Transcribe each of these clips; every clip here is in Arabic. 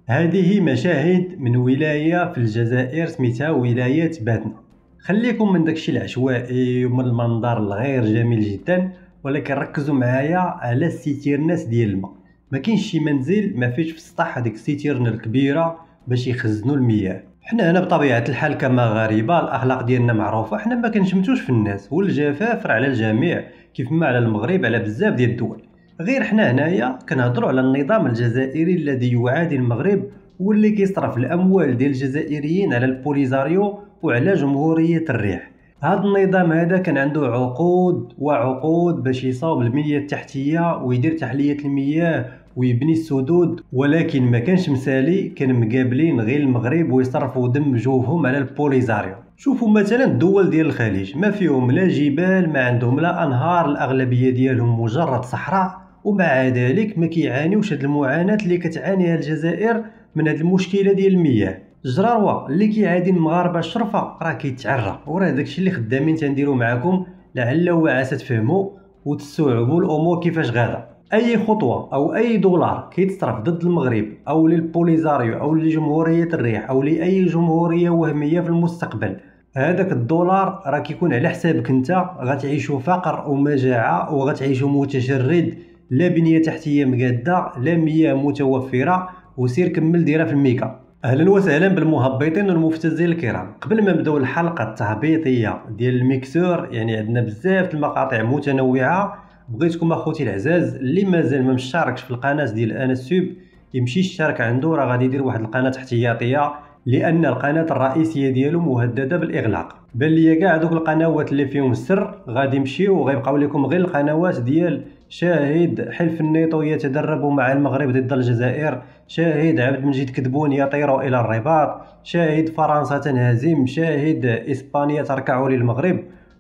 هذه مشاهد من ولاية في الجزائر سميتها ولاية باتنا. خليكم من داكشي العشوائي ومن المنظر الغير جميل جدا، ولكن ركزوا معايا على السيتيرناس ديال الماء. ما كاينش شي منزل ما فيش في السطح هذيك السيتيرنا الكبيره باش يخزنوا المياه. حنا هنا بطبيعه الحال كمغاربه الاخلاق ديالنا معروفه، حنا ما كنشمتوش في الناس، والجفاف راه على الجميع كيف ما على المغرب على بزاف ديال الدول. غير حنا هنايا كنهضروا على النظام الجزائري الذي يعادي المغرب، واللي كيصرف الاموال ديال الجزائريين على البوليزاريو وعلى جمهوريه الريح. هذا النظام هذا كان عنده عقود وعقود باش يصاوب المياه التحتيه ويدير تحليه المياه ويبني السدود، ولكن ما كانش مسالي، كان مقابلين غير المغرب ويصرفوا دم جوفهم على البوليزاريو. شوفوا مثلا الدول ديال الخليج ما فيهم لا جبال، ما عندهم لا انهار، الاغلبيه ديالهم مجرد صحراء، ومع ذلك ما كيعانيوش هاد المعاناه اللي كتعانيها الجزائر من هاد المشكله ديال المياه. الجراروه اللي كيعادي المغاربه الشرفه راه كيتعرى، وراه داكشي اللي خدامين تنديرو معاكم لعل وعسى تفهموا وتستوعبوا الامور كيفاش غاده. اي خطوه او اي دولار كيتصرف ضد المغرب او للبوليزاريو او لجمهوريه الريح او لاي جمهوريه وهميه في المستقبل، هذاك الدولار راه كيكون على حسابك انت. غتعيشوا فقر ومجاعه وغتعيشوا متشرد، لا بنيه تحتيه مقاده لا مياه متوفره، وسير كمل ديرها في الميكا. اهلا وسهلا بالمهبطين والمفتزين الكرام. قبل ما نبداو الحلقه التهبيطيه ديال الميكسور، يعني عندنا بزاف المقاطع متنوعه، بغيتكم اخوتي العزاز اللي مازال ما مشاركش في القناه ديال انا سوب يمشي يشترك عنده، راه غادي يدير واحد القناه احتياطيه لان القناه الرئيسيه ديالو مهدده بالاغلاق. بان ليا كاع دوك القنوات اللي فيهم السر غادي يمشيو وغيبقاو لكم غير القنوات ديال شاهد حلف النيطو يتدرب مع المغرب ضد الجزائر، شاهد عبد المجيد كدبون يطير الى الرباط، شاهد فرنسا تنهزم، شاهد اسبانيا تركع للمغرب،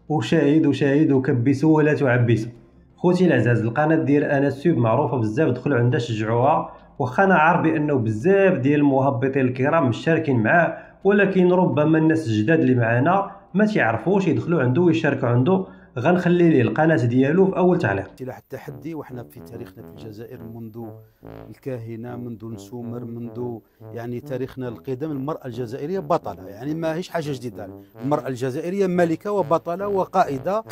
وشاهد وكبسوا ولا تعبسوا. خوتي العزاز القناه ديال انا سوب معروفه بزاف، دخلوا عندها شجعوها، واخا انا عارف بانه بزاف ديال المهبطين الكرام مشاركين معاه، ولكن ربما الناس الجداد اللي معانا ما تعرفوش يدخلوا عنده ويشاركوا عنده. غنخلي ليه القناه ديالو في اول تعليق. سلاح التحدي، وحنا في تاريخنا في الجزائر منذ الكاهنه، منذ نسومر، منذ يعني تاريخنا القدم، المراه الجزائريه بطله، يعني ما هيش حاجه جديده. المراه الجزائريه ملكه وبطله وقائده.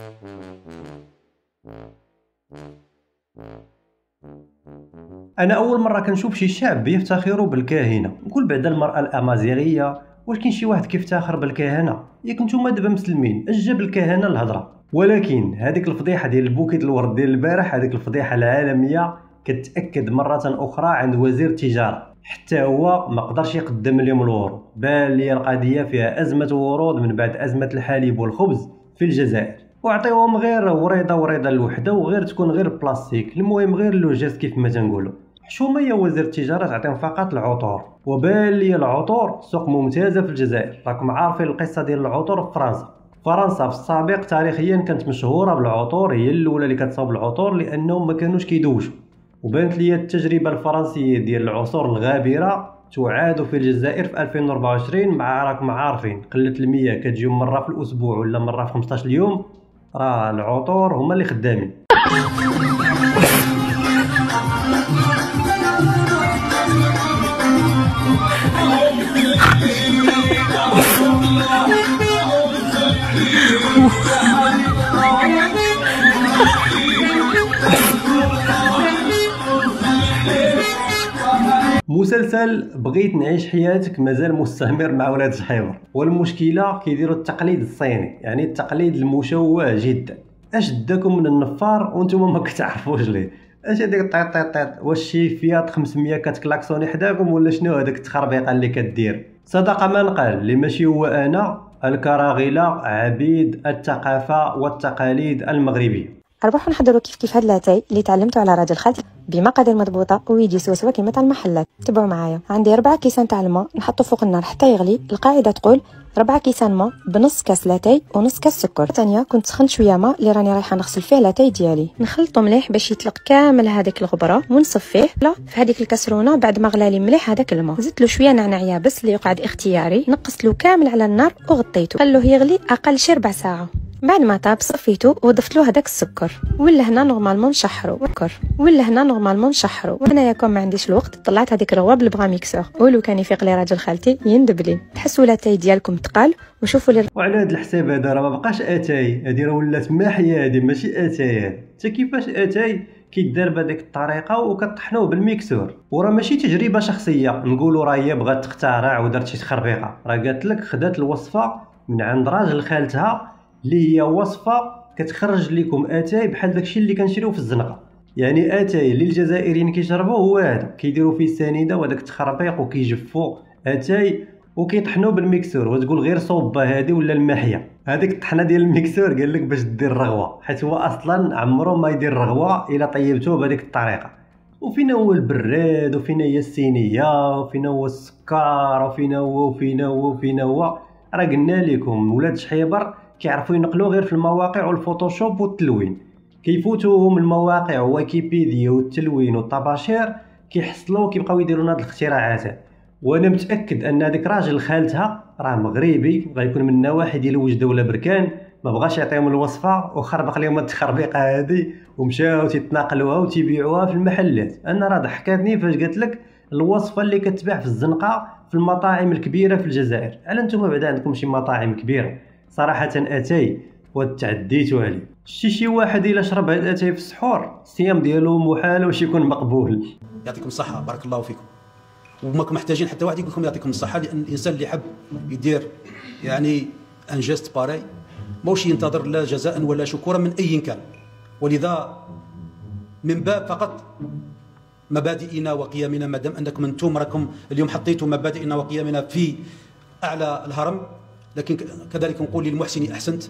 انا اول مره كنشوف شي شعب يفتخروا بالكاهنه، نقول بعدا المراه الامازيغيه، واش كاين شي واحد كيفتخر بالكهنه؟ ياك نتوما دابا مسلمين اش جاب الكهنه الهضره؟ ولكن هذيك الفضيحه ديال البوكيت الورد ديال البارح، هذيك الفضيحه العالميه كتاكد مره اخرى عند وزير التجاره، حتى هو ما قدرش يقدم اليوم الورود. بان لي القضيه فيها ازمه ورود من بعد ازمه الحليب والخبز في الجزائر، وعطيوهم غير وريضه الوحده، وغير تكون غير بلاستيك، المهم غير لو جيست كيف ما تنقولوا. حشومه يا وزير التجاره تعطيهم فقط العطور، وبان لي العطور سوق ممتازه في الجزائر. راكم عارفين القصه ديال العطور في فرنسا في السابق تاريخيا كانت مشهوره بالعطور، هي الاولى اللي كتصاوب العطور لانهم ما كانوش كيدوشوا. وبانت لي التجربه الفرنسيه ديال العصور الغابره تعاد في الجزائر في 2024 مع راكم عارفين قله المياه كتجي مره في الاسبوع ولا مره في 15 يوم، راه العطور هما اللي خدامين. مسلسل بغيت نعيش حياتك مازال مستمر مع ولاد الحبر، والمشكله كيديروا التقليد الصيني، يعني التقليد المشوه جدا. اش داكم من النفار وانتم ما كتعرفوش ليه؟ اش هذيك طيط؟ واش شي فيات 500 كتكلاكسوني حداكم ولا شنو هذيك التخربيقه اللي كدير؟ صدق من قال اللي ماشي هو انا، الكراغله عبيد الثقافه والتقاليد المغربيه. نروحو نحضروا كيف هاد لاتاي اللي تعلمته على راديو الخالتي بمقادير مضبوطه ويجي سوسوه كما تاع المحلات. تبعوا معايا، عندي 4 كيسان تاع الماء نحطو فوق النار حتى يغلي. القاعده تقول 4 كيسان ماء بنص كاس لاتاي ونص كاس سكر. ثانيه كنت سخنت شويه ماء اللي راني رايحه نغسل فيه لاتاي ديالي، نخلطو مليح باش يطلق كامل هذيك الغبره ونصفيه لا في هذيك الكاسرونه. بعد ما غلالي مليح هذاك الماء زدت له شويه نعناع يابس اللي يقعد اختياري، نقصت له كامل على النار وغطيته، خلوه يغلي اقل شي 4 ساعات. بعد ما طاب صفيتو وضفت له هذاك السكر، ولا هنا نورمالمون نشحرو وانا ياكم ما عنديش الوقت طلعت هذيك الرغوه بالبغا ميكسور، ولو كان يفيق لي راجل خالتي يندب لي. تحسوا لاتاي ديالكم تقال وشوفوا لي. وعلى هذا الحساب هذا راه ما بقاش اتاي، هذه راه ولات ماحيه، هذه ماشي اتاي. حتى كيفاش اتاي كيدار بهذيك الطريقه وكطحنوه بالميكسور، وراه ماشي تجربه شخصيه نقولوا راه هي بغات تخترع ودارت شي تخربيقه، راه قالت لك خدات الوصفه من عند راجل خالتها اللي هي وصفه كتخرج لكم اتاي بحال داكشي اللي كنشريو في الزنقه. يعني اتاي اللي الجزائريين كيشربوه هو هذا، كيديروا فيه السنيده وهذاك التخربيق وكيجفوا اتاي وكيطحنوه بالميكسور، وتقول غير صوبه هذه ولا الماحيه. هذيك الطحنه ديال الميكسور قال لك باش دير الرغوه، حيت هو اصلا عمره ما يدير الرغوه الا طيبتوه بهذيك الطريقه. وفينا هو البراد، وفينا هي السينيه، وفينا هو السكر، وفينا هو راه قلنا لكم ولاد شحيبر كيعرفوا ينقلوا غير في المواقع والفوتوشوب والتلوين، كيفوتوهم المواقع وويكيبيديا والتلوين والطباشير كيحصلوا كيبقاو يديروا هاد الاختراعات. وانا متاكد ان هذاك راجل خالتها راه مغربي، غيكون من النواحي ديال وجده ولا بركان، ما بغاش يعطيهم الوصفه وخربق لهم التخربيقه هذه ومشاو تيتناقلوها وتيبيعوها في المحلات. انا راه ضحكاتني فاش قالت لك الوصفه اللي كتباع في الزنقه في المطاعم الكبيره في الجزائر. على نتوما بعدا عندكم شي مطاعم كبيره صراحه اتاي وتعديتوا عليه. شي واحد الا شرب هاد اتاي في السحور الصيام ديالو محال واش يكون مقبول. يعطيكم الصحه، بارك الله فيكم. وماكم محتاجين حتى واحد يقول لكم يعطيكم الصحه، لان الانسان اللي يحب يدير يعني ان جيست باري ماهوش ينتظر لا جزاء ولا شكورا من اي كان. ولذا من باب فقط مبادئنا وقيمنا، ما دام انكم انتم راكم اليوم حطيتوا مبادئنا وقيمنا في اعلى الهرم، لكن كذلك نقول للمحسن احسنت،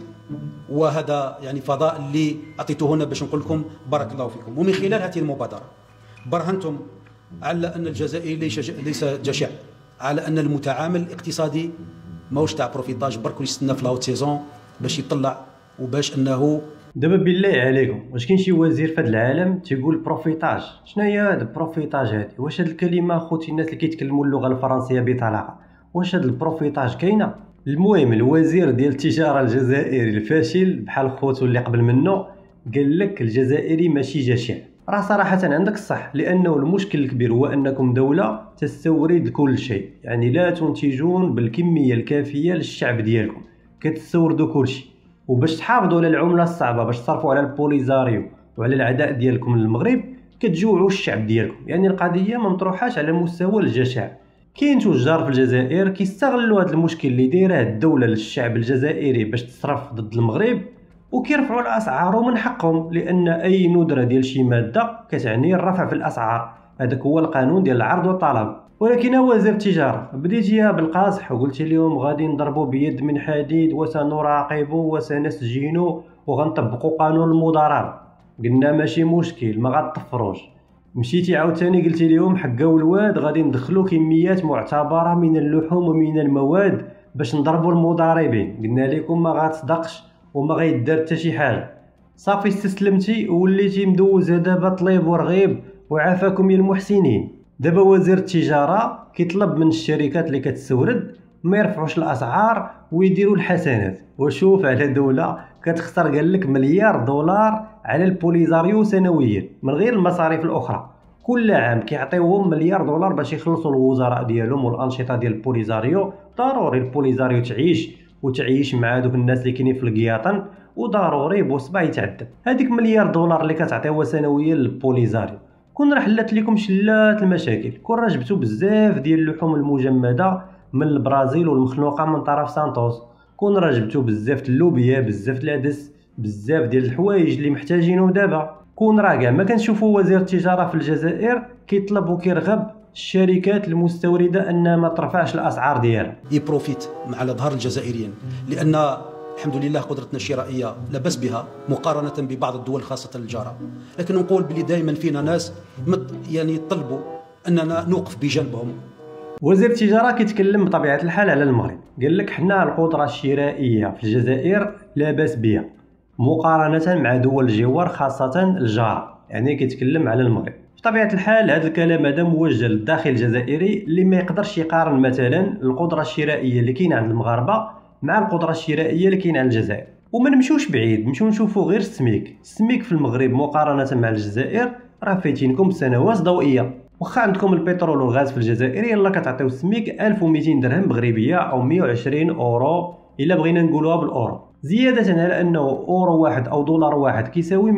وهذا يعني فضاء اللي اعطيته هنا باش نقول لكم بارك الله فيكم. ومن خلال هذه المبادره برهنتم على ان الجزائري ليس جشع، على ان المتعامل الاقتصادي ماهوش تاع بروفيتاج برك ويستنى في لاوت سيزون باش يطلع وباش انه. دابا بالله عليكم واش كاين شي وزير في هذا العالم تيقول بروفيتاج؟ شنو هي هذا بروفيتاج هذه؟ واش هذه الكلمه خوتي الناس اللي كيتكلموا اللغه الفرنسيه بطلاقه واش هذا البروفيتاج كاينه؟ المهم الوزير ديال التجاره الجزائري الفاشل بحال خوتو اللي قبل منه قال لك الجزائري ماشي جشع. راه صراحه عندك الصح، لانه المشكل الكبير هو انكم دوله تستورد كل شيء، يعني لا تنتجون بالكميه الكافيه للشعب ديالكم، كتستوردوا كل شيء. وباش تحافظوا على العمله الصعبه باش تصرفوا على البوليزاريو وعلى العداء ديالكم للمغرب كتجوعوا الشعب ديالكم. يعني القضيه ما مطروحاش على مستوى الجشع. كاين تجار في الجزائر كيستغلوا هذا المشكل اللي دايره الدوله للشعب الجزائري باش تصرف ضد المغرب وكيرفعوا الاسعار ومن حقهم، لان اي ندره ديال شي ماده كتعني الرفع في الاسعار. هذاك هو القانون ديال العرض والطلب. ولكن وزير التجاره بديتيها بالقاصح وقلت لهم غادي نضربوا بيد من حديد وسنراقب وسنسجن وغنطبقوا قانون المضاربه. قلنا ماشي مشكل ما غتطفروش. مشيتي عاوتاني قلتي لهم حقاو الواد غادي ندخلوا كميات معتبره من اللحوم ومن المواد باش نضربوا المضاربين. قلنا لكم ما غتصدقش وما غيدار حتى شي حاجه. صافي استسلمتي ووليتي مدوزه دابا طليب ورغيب وعافاكم يا المحسنين. دابا وزير التجاره كيطلب من الشركات اللي كتستورد ما يرفعوش الاسعار ويديروا الحسنات. وشوف على دوله كتخسر قال لك $1 مليار على البوليزاريو سنويا من غير المصاريف الاخرى. كل عام كيعطيوهم $1 مليار باش يخلصوا الوزراء ديالهم والانشطه ديال البوليزاريو. ضروري البوليزاريو تعيش مع دوك الناس اللي كاينين في القياطن، وضروري بوصبع يتعذب. هذيك $1 مليار اللي كتعطيوها سنويا للبوليزاريو كون راه حلات لكم شلات المشاكل. كون راه جبتوا بزاف ديال اللحوم المجمده من البرازيل والمخلوقه من طرف سانتوس، كون راه جبتوا بزاف اللوبيا، بزاف العدس، بزاف ديال الحوايج اللي محتاجينهم دابا. كون راه كاع ما كنشوفوا وزير التجاره في الجزائر كيطلب وكيرغب الشركات المستورده انها ما ترفعش الاسعار ديالها، يبروفيت على ظهر الجزائريين، لان الحمد لله قدرتنا الشرائيه لا باس بها مقارنه ببعض الدول خاصه الجاره. لكن نقول بلي دائما فينا ناس يعني يطلبوا اننا نوقف بجانبهم. وزير التجاره كيتكلم بطبيعه الحال على المغرب، قال لك حنا القدره الشرائيه في الجزائر لا باس بها مقارنه مع دول الجوار خاصه الجاره، يعني كيتكلم على المغرب. بطبيعه الحال هذا الكلام هذا موجه للداخل الجزائري اللي ما يقدرش يقارن مثلا القدره الشرائيه اللي كاينه عند المغاربه مع القدره الشرائيه اللي كاينه عند الجزائر. وما نمشوش بعيد، نمشيو نشوفوا غير السميك في المغرب مقارنه مع الجزائر راه فايتينكم بسنوات ضوئيه. واخا عندكم البترول والغاز في الجزائر يلا كتعطيو السميك 1200 درهم مغربيه او 120 اورو الا بغينا نقولوها بالاورو، زياده على انه اورو واحد او دولار واحد كيساوي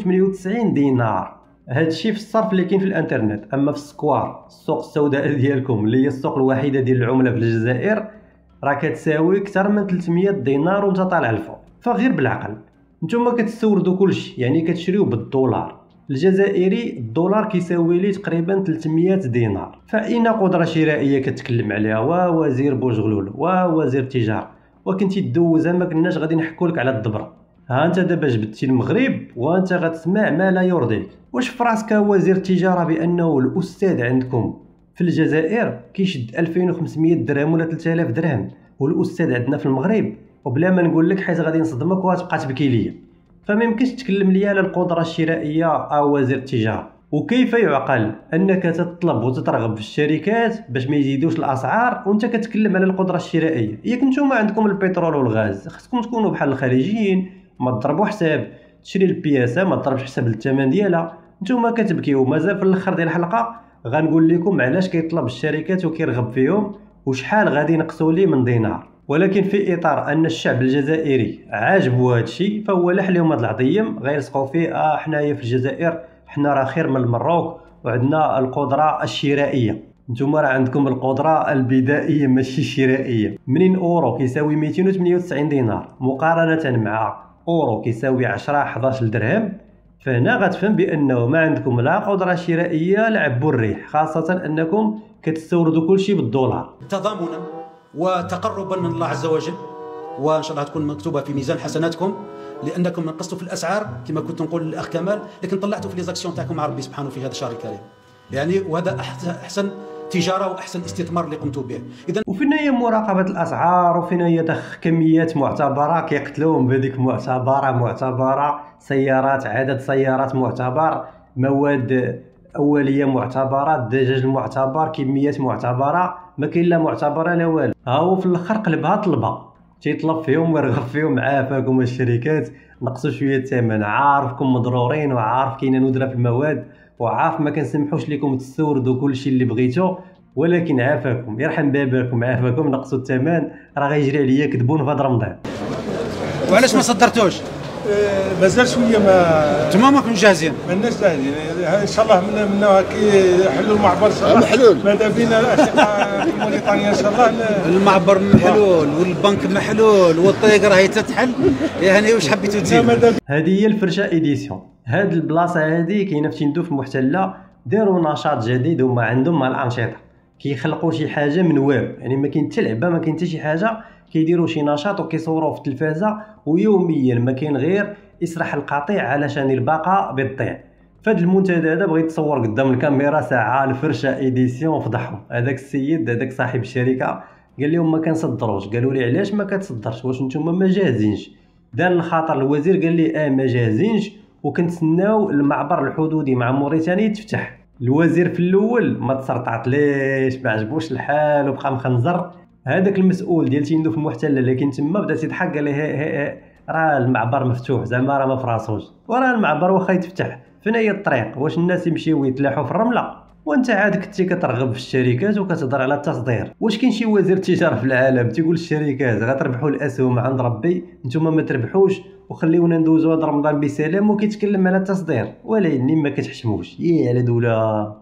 298 دينار. هذا الشيء في الصرف اللي كاين في الانترنت. اما في السكوار السوق السوداء ديالكم اللي هي السوق الوحيده ديال العمله في الجزائر راه كتساوي اكثر من 300 دينار وانت طالع الفوق. فغير بالعقل نتوما كتستوردوا كلشي، يعني كتشريو بالدولار الجزائري، الدولار كيساوي ليه تقريبا 300 دينار. فاين قدره شرائيه كتكلم عليها ووزير بوجغلول ووزير التجاره، وكنتي دوزها ما كناش غادي نحكوا لك على الدبره. ها انت دابا جبدتي المغرب وانت غتسمع ما لا يرضيك. واش في راسك وزير التجاره بانه الاستاذ عندكم في الجزائر كيشد 2500 درهم ولا 3000 درهم، والاستاذ عندنا في المغرب وبلا ما نقول لك حيت غادي نصدمك وغتبقى تبكي ليا. فما يمكنش تتكلم ليا على القدره الشرائيه او وزير التجاره. وكيف يعقل انك تطلب وتترغب في الشركات باش ما يزيدوش الاسعار وانت كتكلم على القدره الشرائيه؟ ياك نتوما عندكم البترول والغاز خصكم تكونوا بحال الخليجيين، ما تضربوا حساب تشري البياسه ما تضربش حساب الثمن ديالها. نتوما كتبكيو. مازال في الاخر ديال الحلقه غنقول لكم علاش كيطلب الشركات وكيرغب فيهم وشحال غادي نقصوا ليه من دينار. ولكن في اطار ان الشعب الجزائري عاجبو هذا الشيء فهو لح لهم هاد العظيم غيلصقوا فيه حنايا في الجزائر حنا راه خير من المروك وعندنا القدره الشرائيه. نتوما راه عندكم القدره البدائيه ماشي الشرائيه. منين اورو كيساوي 298 دينار مقارنه مع اورو كيساوي 10 11 درهم، فهنا غتفهم بانه ما عندكم لا قدره شرائيه لا عبوا الريح، خاصه انكم كتستوردوا كل شيء بالدولار. تضامنا وتقربا من الله عز وجل، وان شاء الله تكون مكتوبه في ميزان حسناتكم، لانكم نقصتوا في الاسعار كما كنت نقول للاخ كمال، لكن طلعتوا في ليزاكسيون تاعكم مع ربي سبحانه في هذا الشهر الكريم يعني، وهذا احسن تجاره واحسن استثمار اللي قمتوا به. اذا وفينا هي مراقبه الاسعار، وفينا هي ضخ كميات معتبره كيقتلوهم بهذيك معتبره سيارات، عدد سيارات معتبر، مواد اوليه معتبره، الدجاج المعتبر، كميات معتبره، ما كاين لا معتبره لا والو. ها هو في الاخر قلبها طلبه تيطلب فيهم ويرغب فيهم. عافاكم الشركات نقصوا شويه الثمن، عارفكم مضرورين وعارف كاينه ندره في المواد وعارف ما كنسمحوش لكم تستوردوا كلشي اللي بغيتو، ولكن عافاكم يرحم باباكم عافاكم نقصوا الثمن راه غيجري عليا كذبون في هذا رمضان. وعلاش ما صدرتوش؟ مازال شويه ما انتما ما كنتوش جاهزين. ماناش جاهزين ان شاء الله منا كي يحلوا المعبر ان شاء الله محلول. ماذا بينا الاشقاء في موريتانيا ان شاء الله المعبر محلول والبنك محلول والطريق راهي تتحل، يعني واش حبيتوا تزيدوا؟ هذه هي الفرشه ايديسيون. هاد البلاصه هذه كاينه في تندوف المحتله، داروا نشاط جديد وما عندهم مع الانشطه، كيخلقوا شي حاجه من واب، يعني ما كاين حتى لعبه ما كاين حتى شي حاجه، كيديروا شي نشاط وكيصوروه في التلفازه ويوميا ما كاين غير يسرح القطيع علشان الباقه بالطيع. فهاد المنتدى هذا بغيت تصور قدام الكاميرا ساعه الفرشه ايديسيون فضحهم. هذاك السيد هذاك صاحب الشركه قال لهم ما كنصدروش، قالوا لي علاش ما كتصدرش واش نتوما ما جاهزينش؟ دار الخطر الوزير قال لي ما جاهزينش وكنتسناو المعبر الحدودي مع موريتانيا يتفتح. الوزير في الاول ما تسرطعت ليش ما عجبوش الحال وبقى مخنزر. هذاك المسؤول ديال تندوف المحتله اللي كاين تما بدا تيضحك قال لي راه المعبر مفتوح زعما راه ما فراسوش، وراه المعبر واخا يتفتح فين هي الطريق؟ واش الناس يمشيو يتلاحوا في الرمله؟ وانت عاد كنتي كترغب في الشركات وكتهضر على التصدير. واش كاين شي وزير تجاره في العالم تيقول الشركات غتربحوا الاسهم عند ربي نتوما ما تربحوش وخليونا ندوزو هذا رمضان بسلام وكيتكلم على التصدير؟ ولكن ما كتحشموش يا على دوله.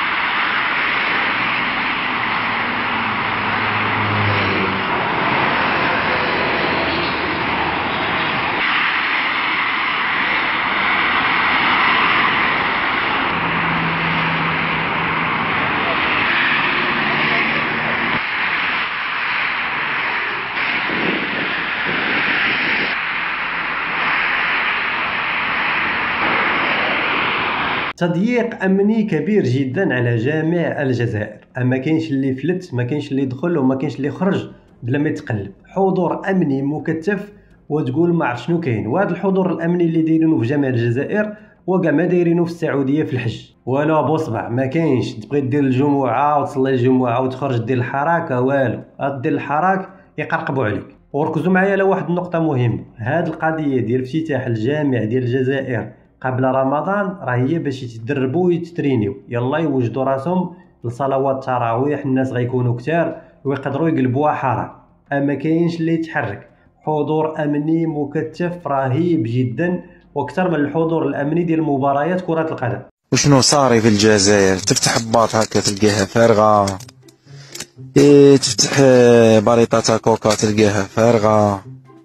تضييق امني كبير جدا على جميع الجزائر، ما كاينش اللي فلت، ما كاينش اللي دخل وما كاينش اللي خرج بلا ما يتقلب. حضور امني مكثف وتقول ما عرف شنو كاين. وهذا الحضور الامني اللي دايرينه في جميع الجزائر وكاع ما دايرينه في السعوديه في الحج ولا بصبع. ما كاينش تبغي دير الجمعه وتصلي الجمعه وتخرج دير الحراك والو، دير الحراك يقرقبوا عليك. وركزوا معايا على واحد النقطه مهمه، هاد القضيه ديال افتتاح الجامع ديال الجزائر قبل رمضان راه هي باش يتدربوا ويتترينيو، يلا يوجدوا راسهم لصلوات التراويح، الناس غيكونوا كتار ويقدروا يقلبوها حرام. اما كاينش اللي يتحرك، حضور امني مكثف رهيب جدا، واكثر من الحضور الامني ديال مباريات كره القدم. وشنو صاري في الجزائر؟ تفتح باط هكا تلقاها فارغه، تفتح باليطه كوكا تلقاها فارغه،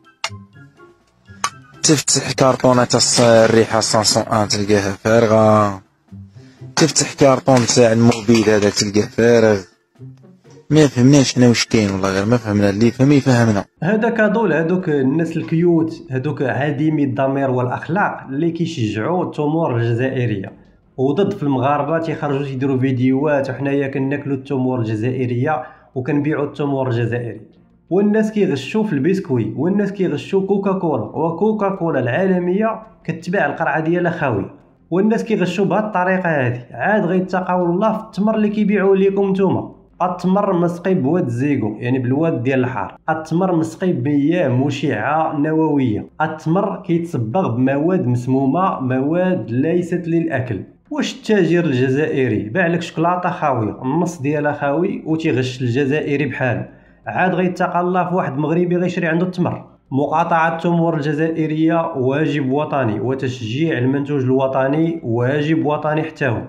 تفتح كارطونة الريحة 501 تلقاها فارغة، تفتح كارطون تاع الموبيل هذاك تلقاه فارغ. ما فهمناش حنا واش كاين، والله غير ما فهمنا، اللي فهم يفهمنا. هذا كادو لهذوك الناس الكيوت، هذوك عديمي الضمير والاخلاق اللي كيشجعوا التمور الجزائريه، وضد في المغاربه تيخرجوا تيديروا فيديوهات وحنايا كناكلوا التمور الجزائريه وكنبيعوا التمور الجزائري، والناس كيغشوا في البسكوي، والناس كيغشوا كوكاكولا، وكوكاكولا العالميه كتباع القرعه ديالها خاويه، والناس كيغشوا بهذه الطريقه هذه. عاد غيتقاو الله في التمر اللي كيبيعوه لكم نتوما. التمر مسقي بواد الزيكو، يعني بالواد ديال الحار. التمر مسقي بمياه مشعه نوويه. التمر كيتصبغ بمواد مسمومه، مواد ليست للاكل. واش التاجر الجزائري باع لك شوكولاته خاويه، النص ديالها خاوي، وتيغش الجزائري بحاله، عاد غيتقى الله في واحد مغربي غيشري عنده التمر. مقاطعه التمور الجزائريه واجب وطني، وتشجيع المنتوج الوطني واجب وطني حتى هو.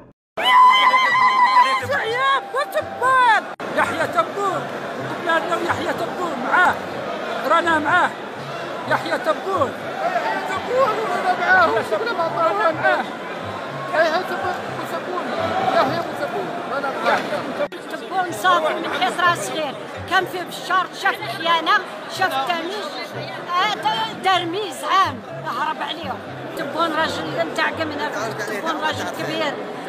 يحيى تبون بلادنا، ويحيى تبون معاه، رانا معاه. يحيى تبون ورانا معاه، وشغل ما رانا معاه. يحيى تبون رانا معاه. تبون صافي من حيث راه صغير، كان فيه بالشرط، شاف الخيانه، شاف التمييز، دار ميزان هرب عليهم. تبون راجل نتاع قمنا، تبون راجل كبير،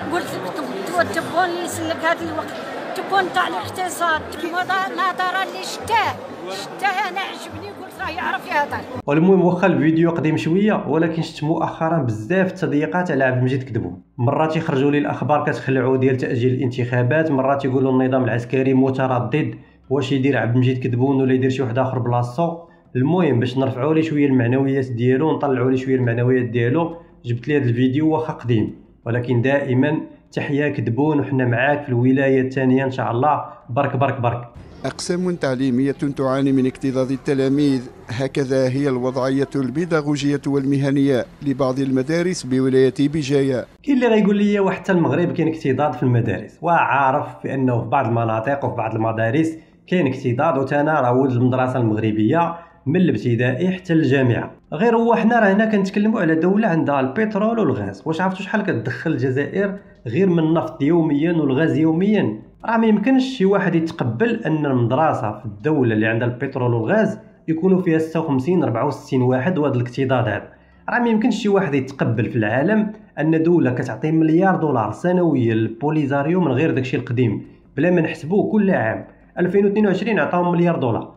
قلت تبون يسلك هذا الوقت، تبون تاع الاقتصاد، نظرا اللي شتاه انا عجبني، قلت راه يعرف يهضر. والمهم واخا الفيديو قديم شويه، ولكن شفت مؤخرا بزاف التضييقات على عبد المجيد كذبون. مرات يخرجوا لي الاخبار كتخلعوا ديال تاجيل الانتخابات، مرات يقولوا النظام العسكري متردد واش يدير عبد المجيد كذبون ولا يدير شي واحد اخر بلاصتو. المهم باش نرفعوا لي شويه المعنويات ديالو، نطلعوا لي شويه المعنويات ديالو، جبت لي هذا الفيديو واخا قديم، ولكن دائما تحيا كذبون، وحنا معاك في الولايه الثانيه ان شاء الله. برك برك برك. أقسام تعليمية تعاني من اكتظاظ التلاميذ، هكذا هي الوضعية البيداغوجية والمهنية لبعض المدارس بولاية بجاية. كاين اللي غيقول لي وحتى المغرب كاين اكتظاظ في المدارس، وعارف بانه في بعض المناطق وفي بعض المدارس كاين اكتظاظ، وتانا راه ولد المدرسه المغربيه من الابتدائي حتى الجامعه. غير هو حنا راه هنا كنتكلموا على دوله عندها البترول والغاز. واش عرفتوا شحال كتدخل الجزائر غير من النفط يوميا والغاز يوميا؟ راه ما يمكنش شي واحد يتقبل ان المدرسه في الدوله اللي عندها البترول والغاز يكونوا فيها 56 64 واحد، وهذا الاكتظاظ هذا راه ما يمكنش شي واحد يتقبل في العالم ان دوله كتعطي مليار دولار سنويا للبوليزاريو من غير داكشي القديم، بلا ما نحسبوه كل عام. 2022 عطاهم مليار دولار،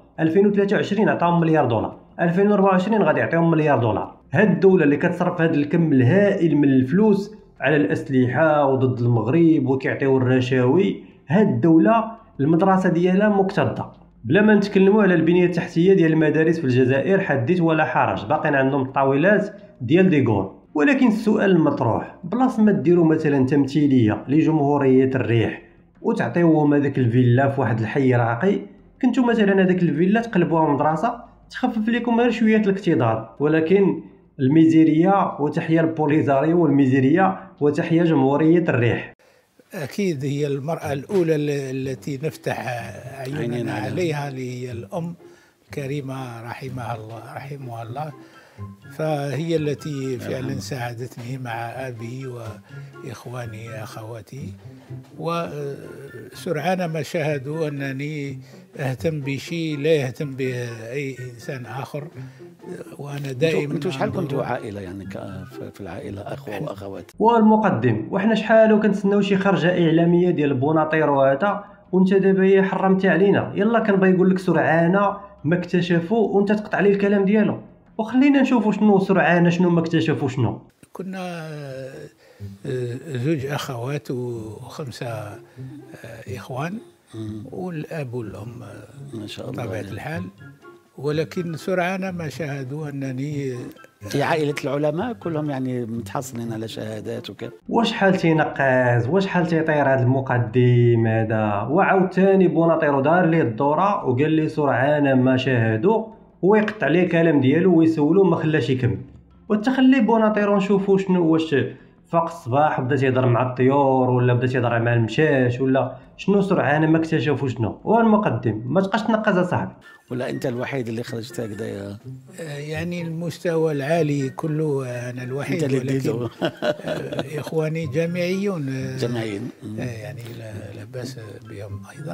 2023 عطاهم مليار دولار، 2024 غادي يعطيهم مليار دولار. هاد الدوله اللي كتصرف هاد الكم الهائل من الفلوس على الاسلحه وضد المغرب وكيعطيو الرشاوي، هاد الدوله المدرسه ديالها مكتظه. بلا ما نتكلموا على البنيه التحتيه ديال المدارس في الجزائر، حديث ولا حرج، باقين عندهم الطاولات ديال ديغور. ولكن السؤال المطروح، بلاص ما ديروا مثلا تمثيليه لجمهوريه الريح وتعطيوهم هذاك الفيلا في واحد الحي راقي، كنتو مثلا هذاك الفيلا تقلبوها مدرسه تخفف لكم غير شويه الاكتظاظ. ولكن الميزيريه وتحيا البوليزاريو، والميزيريه وتحيا جمهوريه الريح. أكيد هي المرأة الأولى التي نفتح عيوننا عليها، هي الأم كريمة رحمها الله، فهي التي فعلا ساعدتني مع أبي وإخواني أخواتي، وسرعان ما شاهدوا أنني أهتم بشيء لا يهتم به أي إنسان آخر. وانا دائما انتوا شحال كنتوا عائله، يعني في العائله اخوه واخوات؟ والمقدم وحنا شحال وكنتسناو شي خرجه اعلاميه ديال بوناطير وهذا، وانت دابا هي حرمتي علينا. يلا كنبغي نقول لك سرعانه ما اكتشفوا وانت تقطع لي الكلام ديالو، وخلينا نشوفوا شنو سرعانه شنو ما اكتشفوا. شنو كنا زوج اخوات و5 اخوان، والاب والام ما شاء الله بطبيعه الحال. ولكن سرعان ما شاهدوا انني في عائله العلماء كلهم يعني متحصلين على شهادات وكذا. واش حال تينقز، واش حال تيطير هذا المقدم هذا، وعاوتاني بوناطيرو دار ليه الدوره وقال لي سرعان ما شاهدوا، ويقطع ليه الكلام ديالو ويسولو ما خلاش يكمل. وتخلي بوناطيرو نشوفوا شنو، واش فاق الصباح بدا تيهضر مع الطيور ولا بدا تيهضر مع المشاش ولا شنو، سرعان ما اكتشفوا شنو. والمقدم ما تبقاش تنقز اصاحبي. ولا انت الوحيد اللي خرجت هكذا؟ يعني المستوى العالي كله انا الوحيد، ولكن اخواني جامعيون يعني لا باس بهم ايضا.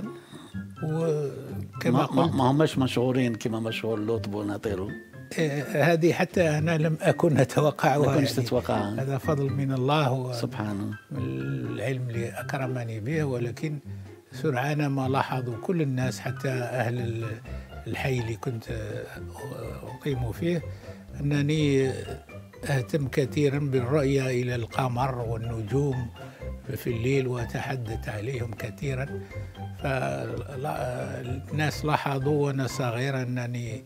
وكما قلت ما هماش مشهورين كما مشهور لوط بوناطيرو. هذه حتى انا لم اكن اتوقعها، ما كنتش تتوقعها. هذا فضل من الله سبحانه، العلم اللي اكرمني به. ولكن سرعان ما لاحظوا كل الناس، حتى اهل الحي اللي كنت اقيم فيه، انني اهتم كثيرا بالرؤيه الى القمر والنجوم في الليل واتحدث عليهم كثيرا. فالناس لاحظوا وانا صغير انني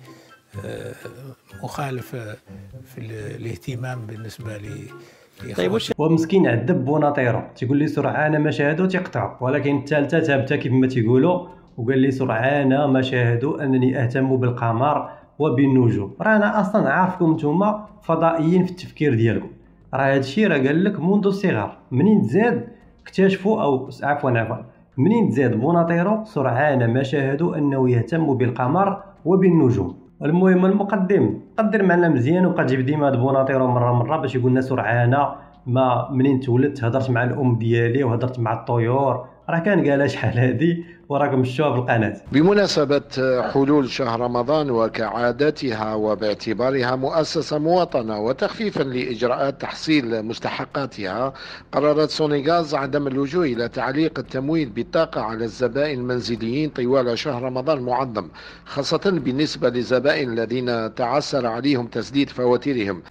مخالف في الاهتمام بالنسبه لي. طيب ومسكين عذب بوناطيرو تيقول لي سرعان ما شاهدوا تيقطعوا، ولكن الثالثه ثابته كيف ما تيقولوا، وقال لي سرعان ما شاهدوا انني اهتم بالقمر وبالنجوم. راه انا اصلا عارفكم نتوما فضائيين في التفكير ديالكم، راه هادشي راه قال لك منذ الصغر. منين تزاد اكتشفوا او عفوا منين تزاد بوناطيرو سرعان ما شاهدوا انه يهتم بالقمر وبالنجوم. المهم المقدم قدر معنا مزيان، وبقى تجيب ديما بوناطيرو مره باش يقول لنا سرعان ما منين تولدت هضرت مع الام ديالي وهضرت مع الطيور. راه كان قالها شحال هادي وراكم شفتوها في القناه. بمناسبة حلول شهر رمضان وكعادتها وباعتبارها مؤسسة مواطنة وتخفيفا لإجراءات تحصيل مستحقاتها، قررت سونيغاز عدم اللجوء إلى تعليق التمويل بالطاقة على الزبائن المنزليين طوال شهر رمضان المعظم، خاصة بالنسبة للزبائن الذين تعسر عليهم تسديد فواتيرهم.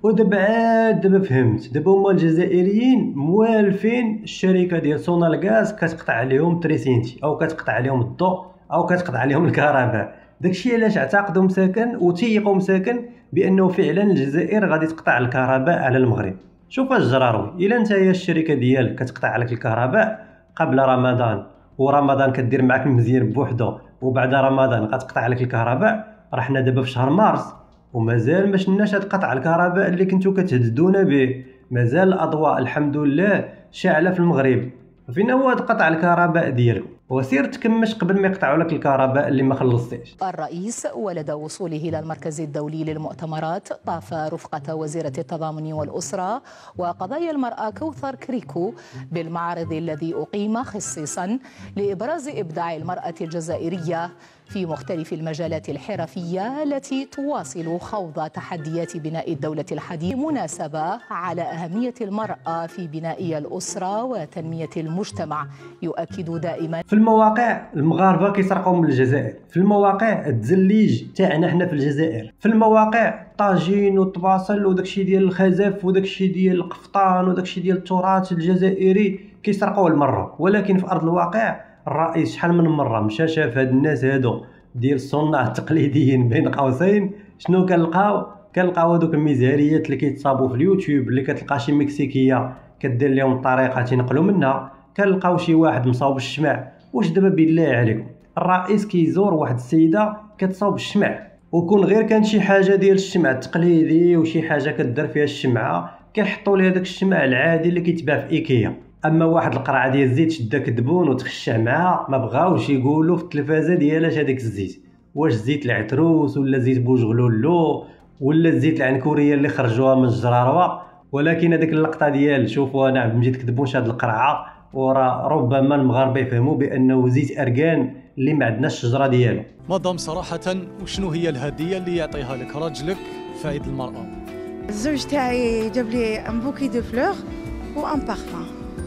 ودابا فهمت، دابا هما الجزائريين موالفين الشركة ديال سونالغاز كتقطع عليهم تريسينتي او كتقطع عليهم الضوء او كتقطع عليهم الكهرباء. داكشي علاش اعتقدوا مساكن وتيقوا مساكن بانه فعلا الجزائر غادي تقطع الكهرباء على المغرب. شوف الجراروي، الا انت هي الشركه ديالك كتقطع عليك الكهرباء قبل رمضان ورمضان كدير معاك مزيان بوحده وبعد رمضان غتقطع عليك الكهرباء، راه حنا دابا في شهر مارس ومازال ما شناش هاد قطع الكهرباء اللي كنتو كتهددونا به. مازال الاضواء الحمد لله شاعله في المغرب. فين هو هاد قطع الكهرباء ديالكم؟ وسير تكمش قبل ما يقطعوا لك الكهرباء اللي ما خلصتيش. الرئيس ولد وصوله إلى المركز الدولي للمؤتمرات طاف رفقة وزيرة التضامن والأسرة وقضايا المرأة كوثر كريكو بالمعرض الذي أقيم خصيصا لإبراز إبداع المرأة الجزائرية في مختلف المجالات الحرفية التي تواصل خوض تحديات بناء الدولة الحديثة، مناسبة على أهمية المرأة في بناء الأسرة وتنمية المجتمع. يؤكد دائما في المواقع المغاربه كيسرقوا من الجزائر، في المواقع التزليج تاعنا حنا في الجزائر، في المواقع طاجين والطباصل وداكشي ديال الخزف وداكشي ديال القفطان وداكشي ديال التراث الجزائري كيسرقوا المره. ولكن في ارض الواقع الرئيس شحال من مره مشى شاف هاد الناس هادو ديال الصناع التقليديين بين قوسين، شنو كنلقاو هذوك المزهريات اللي كيتصابوا في اليوتيوب، اللي كتلقى شي مكسيكيه كدير لهم الطريقه تنقلوا منها، كنلقاو شي واحد مصاوب الشمع. واش دابا بالله عليكم الرئيس كيزور واحد السيده كتصاوب الشمع، وكون غير كان شي حاجه ديال الشمع التقليدي وشي حاجه كدار فيها الشمعه كيحطوا ليه داك الشمع العادي اللي كيتباع في ايكيا. اما واحد القرعه ديال الزيت شدا كدبون وتخشع معها ما بغاوش يقولوا في التلفازه ديالاش هذاك الزيت، واش زيت العتروس ولا زيت بوجغلولو ولا الزيت العنكوريه اللي خرجوها من الجراروه. ولكن هذيك اللقطه ديال شوفوا انا عبد المجيد كدبونش هاد القرعه، ورا ربما المغاربه يفهموا بانه زيت اركان اللي ما عندناش الشجره ديالو. مدام صراحه وشنو هي الهديه اللي يعطيها لك راجلك في عيد المراه؟ الزوج تاعي جاب لي ان بوكي دو فلور و ان بارفان.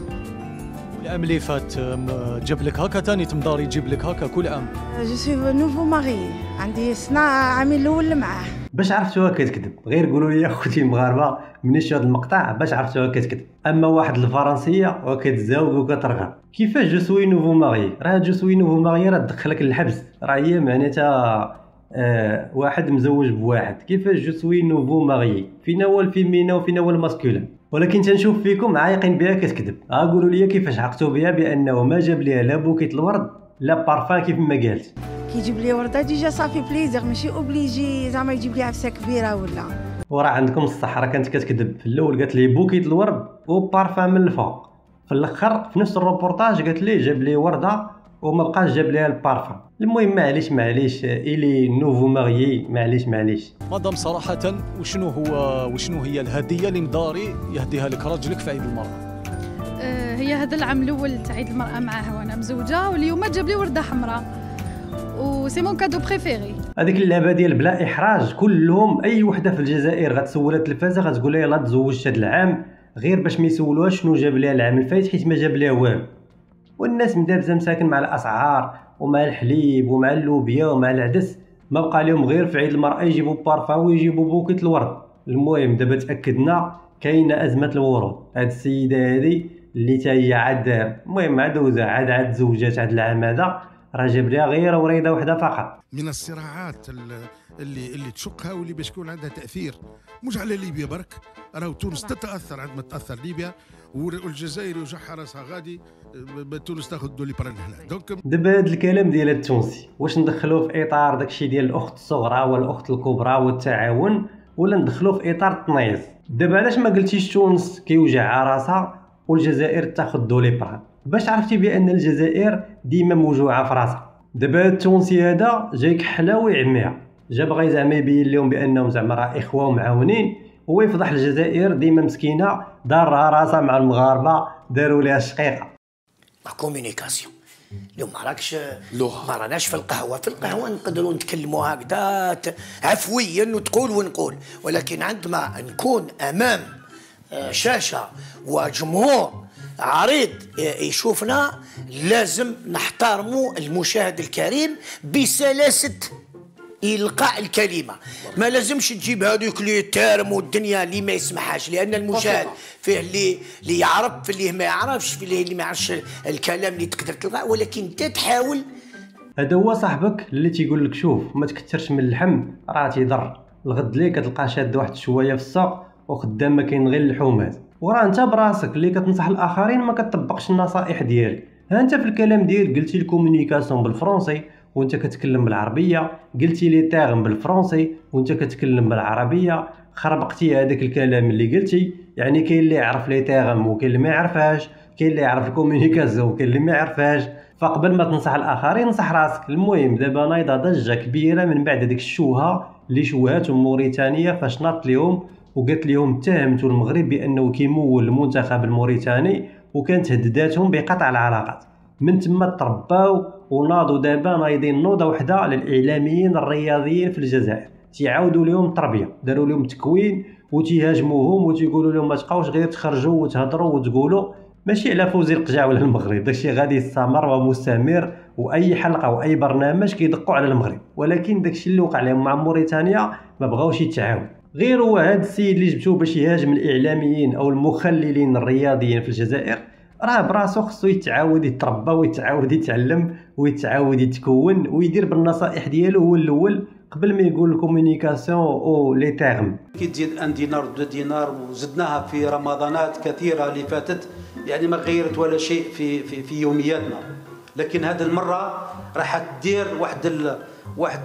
العام اللي فات جاب لك هكا ثاني تمدار يجيب لك هكا كل عام؟ جو سوي نوفو ماري، عندي سنة عامي الاول معاه. باش عرفتوها كتكذب؟ غير قولوا لي اخوتي المغاربه منين شفتوا هذا المقطع باش عرفتوها كتكذب. اما واحد الفرنسيه وكتزاوج وكترغب كيفاش جو سوي نوفو ماري، راه جو سوي نوفو ماري راه تدخلك للحبس، راه هي معناتها واحد مزوج بواحد. كيفاش جو سوي نوفو ماري؟ فينا هو الفيمينا وفينا هو الماسكولين؟ ولكن تنشوف فيكم عايقين بها كتكذب. قولوا لي كيفاش عقتوا بها بانه ما جاب ليها لا بوكيت الورد لا بارفان كيف ما قالت. كيجيب لي ورده ديجا صافي بليزير، ماشي اوبليجي زعما يجيب لي عفسه كبيره ولا. وراه عندكم الصح، راه كانت كتكذب. في الاول قالت لي بوكيت الورد وبارفان من الفوق، في الاخر في نفس الروبورتاج قالت لي جاب لي ورده وما بقاش جاب ليها البارفان. المهم معليش الي نوفو ماريي، معليش. مدام صراحه وشنو هي الهديه اللي مداري يهديها لك راجلك في عيد المراه؟ هي هذا العام الاول تاع عيد المراه معاه وانا مزوجه، واليوم جاب لي ورده حمراء وسي مون كادو بريفيري. هذيك اللعبه ديال بلا احراج كلهم، اي وحده في الجزائر غتسولها التلفازه غتقول لها يلاه تزوجت هذا العام، غير باش ما يسولوهاش شنو جاب ليها العام الفايت حيت ما جاب ليها والو. والناس مدابزه مساكن مع الاسعار ومع الحليب ومع اللوبيا ومع العدس، ما بقى لهم غير في عيد المراه يجيبوا بارفان ويجيبوا بوكيت الورد. المهم دابا تاكدنا كاينه ازمه الورود. هاد السيده هذه اللي تا هي عاد المهم عدوزه عاد زوجات هاد العام هذا، راه جاب ليها غير وريده وحده فقط. من الصراعات اللي تشقها واللي باش يكون عندها تاثير مش على ليبيا برك، راهو تونس تتاثر عندما تاثر ليبيا، والجزائر وجحها راسها غادي تونس تاخذ دولي بران هنا. دونك دابا هذا الكلام ديال التونسي واش ندخلوه في اطار داكشي ديال الاخت الصغرى والاخت الكبرى والتعاون، ولا ندخلوه في اطار التنيص؟ دابا علاش ما قلتيش تونس كيوجعها راسها والجزائر تاخذ دولي بران؟ باش عرفتي بان الجزائر ديما موجوعه في راسها. دابا التونسي هذا جاي كحله ويعميها، جا بغا زعما يبين لهم بانهم زعما راه اخوه ومعاونين، هو يفضح الجزائر ديما مسكينه دارها راسها مع المغاربه داروا ليها الشقيقه. لا كومونيكاسيون اليوم ما راناش في القهوه نقدروا نتكلموا هكذا عفويا وتقول ونقول، ولكن عندما نكون امام شاشه وجمهور عريض يشوفنا لازم نحترموا المشاهد الكريم بسلاسه إلقاء الكلمة. ما لازمش تجيب هذوك لي تيرم والدنيا اللي ما يسمحهاش، لأن المشاهد فيه اللي يعرف، في اللي ما يعرفش، في اللي ما يعرفش الكلام اللي تقدر تلقاه، ولكن انت تحاول. هذا هو صاحبك اللي تيقول لك شوف ما تكثرش من اللحم راه تيضر، الغد ليه كتلقى شاد واحد شويه في السوق وخدام ما كاين غير اللحومات، وراه انت براسك اللي كتنصح الاخرين ما كتطبقش النصائح ديالك. ها انت في الكلام ديالك قلتي الكومونيكاسيون بالفرنسي وانت كتكلم بالعربيه، قلتي لي تاغم بالفرنسي وانت كتكلم بالعربيه، خربقتي هذاك الكلام اللي قلتي. يعني كاين اللي يعرف لي تاغم وكاين اللي ما يعرفهاش، كاين اللي يعرف الكومونيكاسيون وكاين اللي ما يعرفهاش، فقبل ما تنصح الاخرين نصح راسك. المهم دابا نايضه ضجه كبيره من بعد هذيك الشوهه اللي شوهاتهم موريتانيا فاش ناضت لهم وقالت لهم اتهمتوا المغرب بانه كيمول المنتخب الموريتاني وكانت هدداتهم بقطع العلاقات. من تما ترباو وناضوا دابا نايضين نوضه وحده للاعلاميين الرياضيين في الجزائر، تيعاودوا لهم التربيه، داروا لهم تكوين وتيهاجموهم وتيقولوا لهم ما تبقاوش غير تخرجوا وتهضروا وتقولوا. ماشي على فوزي القجع ولا المغرب، داكشي غادي يستمر ومستمر، واي حلقه واي برنامج كيدقوا على المغرب، ولكن داكشي اللي وقع لهم مع موريتانيا ما بغاوش يتعاون. غير هو هذا السيد اللي جبتوه باش يهاجم الاعلاميين او المخللين الرياضيين في الجزائر، راه براسو خصو يتعاود يتربى ويتعاود يتعلم ويتعاود يتكون ويدير بالنصائح ديالو هو الاول قبل ما يقول الكومونيكاسيون او لي تيرم. كي تزيد 1 دينار 2 دينار وزدناها في رمضانات كثيره اللي فاتت، يعني ما غيرت ولا شيء في يومياتنا، لكن هذه المره راح تدير واحد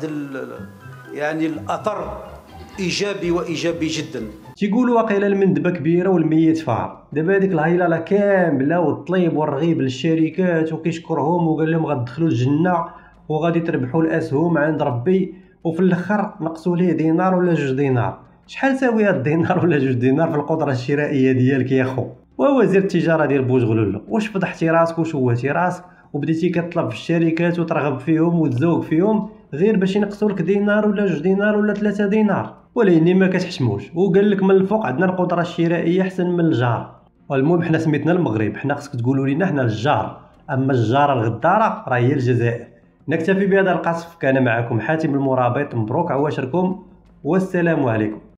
يعني الاثر ايجابي وايجابي جدا. تيقولوا واقيلا المندبه كبيره والميت فار. دابا هذيك الهيلاله كامله والطليب والرغيب للشركات وكيشكرهم وقال لهم غتدخلوا الجنه وغادي تربحوا الاسهم عند ربي، وفي الاخر نقصوا ليه دينار ولا 2 دينار. شحال ساوي هاد الدينار ولا 2 دينار في القدره الشرائيه ديالك يا خو؟ ووزير التجاره ديال بوزغلول، واش فضحتي راسك وشوهتي راسك وبديتي كتطلب في الشركات وترغب فيهم وتزوق فيهم غير باش ينقصوا لك دينار ولا 2 دينار ولا 3 دينار؟ ولكن ما كتحشموش وقال لك من الفوق عندنا القدره الشرائيه احسن من الجار. والمهم حنا سميتنا المغرب، حنا خصك تقولوا لنا حنا الجار، اما الجاره الغداره راه هي الجزائر. نكتفي بهذا القصف، كان معكم حاتم المرابط، مبروك عواشركم والسلام عليكم.